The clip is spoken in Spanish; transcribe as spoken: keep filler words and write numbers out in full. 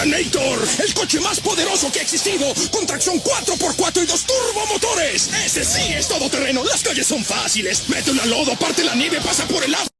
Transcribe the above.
Huracanator, el coche más poderoso que ha existido, con tracción cuatro por cuatro y dos turbomotores. Ese sí es todoterreno, las calles son fáciles. Mete una lodo, parte la nieve, pasa por el agua.